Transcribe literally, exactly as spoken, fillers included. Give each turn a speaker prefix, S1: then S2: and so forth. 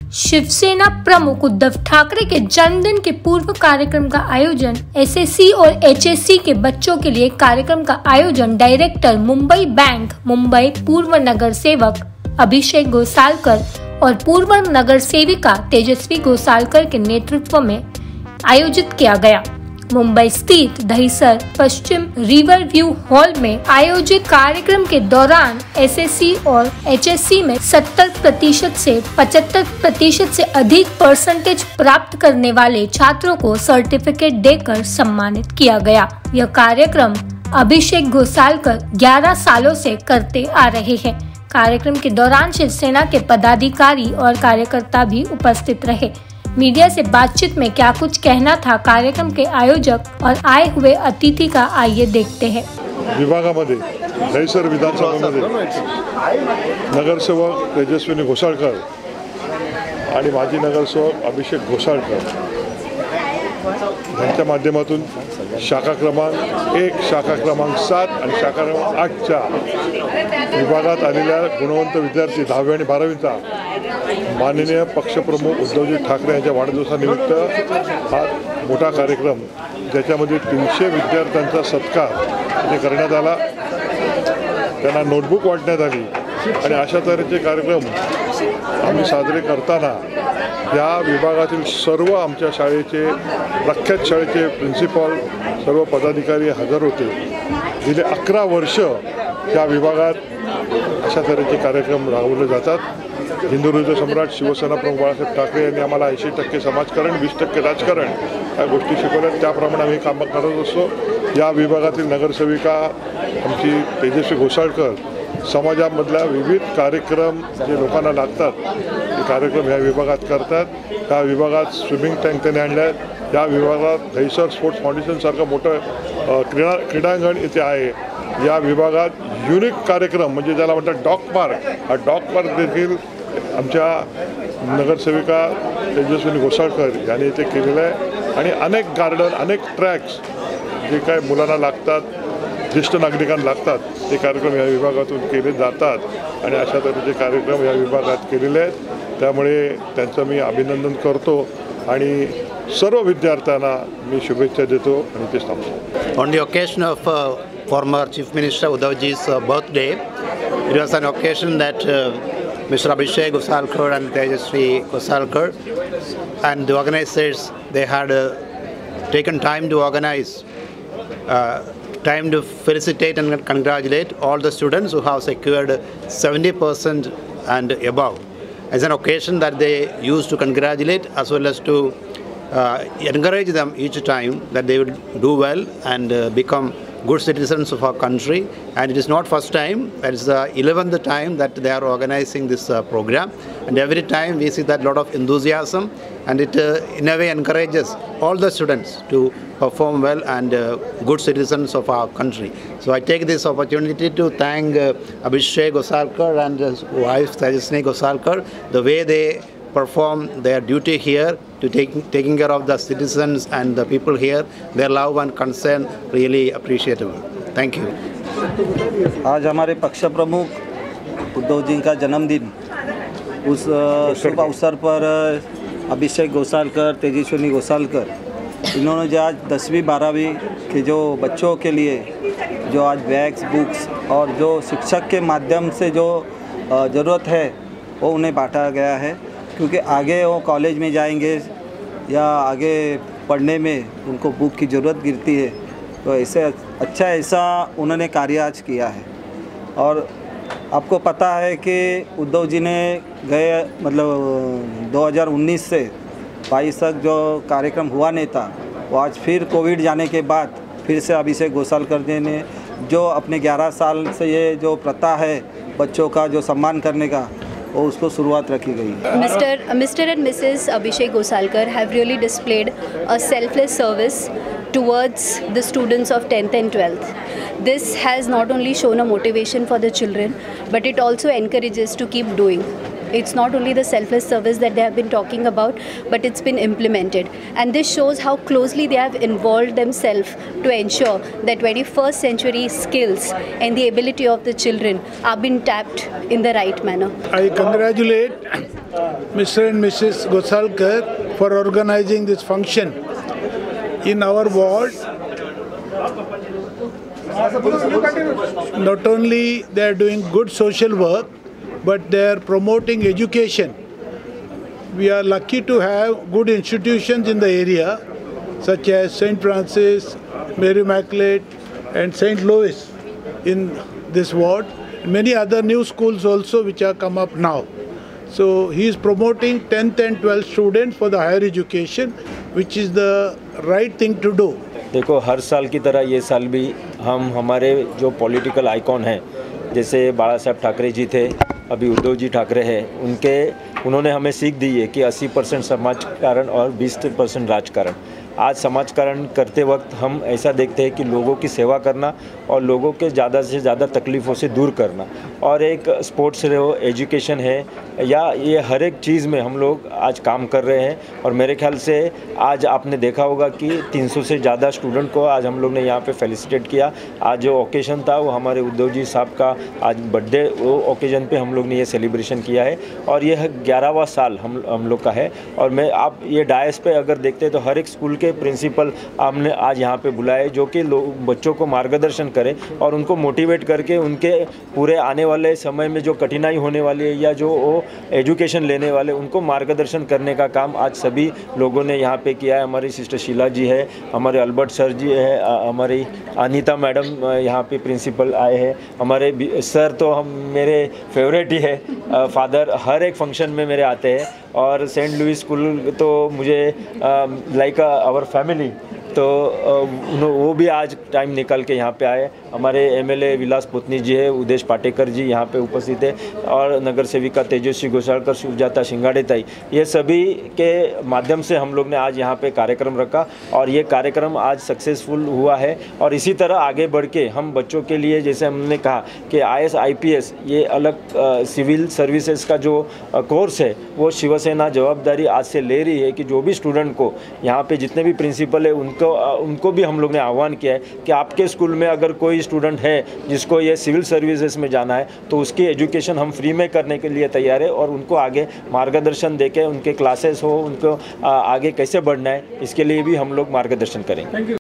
S1: शिवसेना प्रमुख उद्धव ठाकरे के जन्मदिन के पूर्व कार्यक्रम का आयोजन, एसएससी और एचएससी के बच्चों के लिए कार्यक्रम का आयोजन डायरेक्टर मुंबई बैंक मुंबई, पूर्व नगर सेवक अभिषेक गोसालकर और पूर्व नगर सेविका तेजस्वी गोसालकर के नेतृत्व में आयोजित किया गया। मुंबई स्थित दहिसर पश्चिम रिवर व्यू हॉल में आयोजित कार्यक्रम के दौरान एसएससी और एचएससी में सत्तर प्रतिशत से पचहत्तर प्रतिशत से अधिक परसेंटेज प्राप्त करने वाले छात्रों को सर्टिफिकेट देकर सम्मानित किया गया। यह कार्यक्रम अभिषेक गोसालकर ग्यारह सालों से करते आ रहे हैं। कार्यक्रम के दौरान शिवसेना के पदाधिकारी और कार्यकर्ता भी उपस्थित रहे। मीडिया से बातचीत में क्या कुछ कहना था कार्यक्रम के आयोजक और आए हुए अतिथि का, आइए देखते हैं।
S2: विभागामध्ये दहिसर विधानसभामध्ये नगरसेवक तेजस्विनी गोसाळकर आणि माजी नगरसेवक अभिषेक गोसाळकर यांच्या माध्यमातून शाखा क्रमांक एक, शाखा क्रमांक सात आणि शाखा क्रमांक आठच्या विभागात आलेल्या गुणवंत विद्यार्थी दहावी आणि बारावीचा माननीय पक्षप्रमुख उद्धवजी ठाकरे यांच्या वाढदिवसानिमित्त हा मोठा कार्यक्रम, ज्याच्यामध्ये तीनशे विद्यार्थ्यांचा सत्कार इथे करण्यात आला, त्यांना नोटबुक वाटण्यात आली आणि अशा तऱ्हेचे कार्यक्रम आम्ही साजरे करताना या विभागातील सर्व आमच्या शाळेचे प्रख्यात शाळेचे प्रिन्सिपल, सर्व पदाधिकारी हजर होते। गेले अकरा वर्ष या विभागात अशा तऱ्हेचे कार्यक्रम राबवले जातात। हिंदुत्व सम्राट शिवसेना प्रमुख बाळासाहेब ठाकरे यांनी आम्हाला ऐंशी टक्के समाजकारण, वीस टक्के राजकारण या गोष्टी शिकवल्या, त्याप्रमाणे आम्ही काम करत असतो। या विभागातील नगरसेविका आमची तेजस्वी गोसाळकर समाजामधल्या विविध कार्यक्रम जे लोकांना लागतात ते कार्यक्रम या विभागात करतात। त्या विभागात स्विमिंग टँक त्यांनी आणल्या, या विभागात दहिसर स्पोर्ट्स फाउंडेशन सारखं मोठं क्रीडा क्रीडांगण इथे आहे। या विभागात युनिक कार्यक्रम म्हणजे ज्याला म्हणतात डॉग पार्क, हा डॉग पार्क देखील आमच्या नगरसेविका तेजस्विनी गोसाळकर यांनी इथे केलेलं आहे आणि अनेक गार्डन, अनेक ट्रॅक्स जे काय मुलांना लागतात, ज्येष्ठ नागरिकांना लागतात, ते कार्यक्रम या विभागातून केले जातात आणि अशा तऱ्हेचे कार्यक्रम या विभागात केलेले आहेत। त्यामुळे त्यांचं मी अभिनंदन करतो आणि सर्व विद्यार्थ्यांना मी शुभेच्छा देतो आणि ते थांबतो।
S3: On the occasion of uh, former Chief Minister Uddhavji's uh, birthday, it was an occasion that uh, Mister Abhishek Gosalkar and Tejasvi Gosalkar and the organizers, they had uh, taken time to organize, uh, time to felicitate and congratulate all the students who have secured seventy percent and above. As an occasion that they used to congratulate as well as to uh, encourage them each time that they would do well and uh, become good citizens of our country. And it is not first time, that is the eleventh time that they are organizing this uh, program, and every time we see that lot of enthusiasm, and it uh, in a way encourages all the students to perform well and uh, good citizens of our country. So I take this opportunity to thank uh, Abhishek Gosalkar and his wife Tejaswi Gosalkar, the way they perform their duty here to take, taking care of the citizens and the people here, their love and concern really appreciable. Thank you.
S4: आज हमारे पक्ष प्रमुख उद्धव जी का जन्मदिन, उस शुभ अवसर पर अभिषेक गोसालकर, तेजस्विनी गोसालकर, इन्होंने जो आज दसवीं बारहवीं के जो बच्चों के लिए जो आज बैग्स, बुक्स और जो शिक्षक के माध्यम से जो ज़रूरत है वो उन्हें बांटा गया है, क्योंकि आगे वो कॉलेज में जाएंगे या आगे पढ़ने में उनको बुक की ज़रूरत गिरती है। तो ऐसे अच्छा ऐसा उन्होंने कार्य आज किया है। और आपको पता है कि उद्धव जी ने गए मतलब दो हज़ार उन्नीस से बाईस तक जो कार्यक्रम हुआ नहीं था, वो आज फिर कोविड जाने के बाद फिर से अभिषेक गोसालकर जी ने जो अपने ग्यारह साल से ये जो प्रथा है बच्चों का जो सम्मान करने का, और उसको शुरुआत रखी गई है।
S5: Mister Mister and Missus Abhishek Gosalkar have really displayed a selfless service towards the students of tenth and twelfth. This has not only shown a motivation for the children, but it also encourages to keep doing. It's not only the selfless service that they have been talking about, but it's been implemented. And this shows how closely they have involved themselves to ensure that twenty-first century skills and the ability of the children are being tapped in the right manner.
S6: I congratulate Mister and Missus Gosalkar for organizing this function in our ward. Not only they are doing good social work, but they are promoting education. We are lucky to have good institutions in the area, such as Saint Francis, Mary Immaculate, and Saint Louis in this ward. Many other new schools also which are come up now. So he is promoting tenth and twelfth students for the higher education, which is the right thing to do.
S7: देखो, हर साल की तरह ये साल भी हम हमारे जो पॉलिटिकल आइकॉन हैं, जैसे बाला साहब ठाकरे जी थे, अभी उद्धव जी ठाकरे हैं, उनके उन्होंने हमें सीख दी है कि अस्सी परसेंट समाजकारण और बीस परसेंट राजकारण। आज समाजकारण करते वक्त हम ऐसा देखते हैं कि लोगों की सेवा करना और लोगों के ज़्यादा से ज़्यादा तकलीफ़ों से दूर करना, और एक स्पोर्ट्स हो, एजुकेशन है, या ये हर एक चीज़ में हम लोग आज काम कर रहे हैं। और मेरे ख्याल से आज आपने देखा होगा कि तीन सौ से ज़्यादा स्टूडेंट को आज हम लोग ने यहाँ पे फेलिसिटेट किया। आज जो ओकेजन था वो हमारे उद्धव जी साहब का आज बर्थडे, वो ओकेजन पे हम लोग ने ये सेलिब्रेशन किया है, और यह ग्यारहवां साल हम हम लोग का है। और मैं आप ये डायस पे अगर देखते हैं तो हर एक स्कूल के प्रिंसिपल हमने आज यहाँ पे बुलाए, जो कि बच्चों को मार्गदर्शन करें और उनको मोटिवेट करके उनके पूरे आने वाले समय में जो कठिनाई होने वाली है या जो वो एजुकेशन लेने वाले, उनको मार्गदर्शन करने का काम आज सभी लोगों ने यहाँ पे किया है। हमारी सिस्टर शीला जी है, हमारे अल्बर्ट सर जी है, हमारी अनीता मैडम यहाँ पे प्रिंसिपल आए हैं, हमारे सर तो हम मेरे फेवरेट ही है, फादर हर एक फंक्शन में मेरे आते हैं। और सेंट लुइस स्कूल तो मुझे लाइक आवर फैमिली, तो वो भी आज टाइम निकाल के यहाँ पे आए। हमारे एमएलए विलास पुतनी जी है, उदेश पाटेकर जी यहाँ पे उपस्थित है, और नगर सेविका तेजस्वी गोसालकर, सुजाता शिंगाड़े ताई, ये सभी के माध्यम से हम लोग ने आज यहाँ पे कार्यक्रम रखा, और ये कार्यक्रम आज सक्सेसफुल हुआ है। और इसी तरह आगे बढ़ के हम बच्चों के लिए, जैसे हमने कहा कि आईएएस आईपीएस ये अलग आ, सिविल सर्विसेज का जो आ, कोर्स है, वो शिवसेना जवाबदारी आज से ले रही है कि जो भी स्टूडेंट को यहाँ पे जितने भी प्रिंसिपल है उनको उनको भी हम लोग ने आह्वान किया है कि आपके स्कूल में अगर कोई स्टूडेंट है जिसको ये सिविल सर्विसेज में जाना है, तो उसकी एजुकेशन हम फ्री में करने के लिए तैयार है, और उनको आगे मार्गदर्शन देके उनके क्लासेस हो, उनको आगे कैसे बढ़ना है, इसके लिए भी हम लोग मार्गदर्शन करेंगे।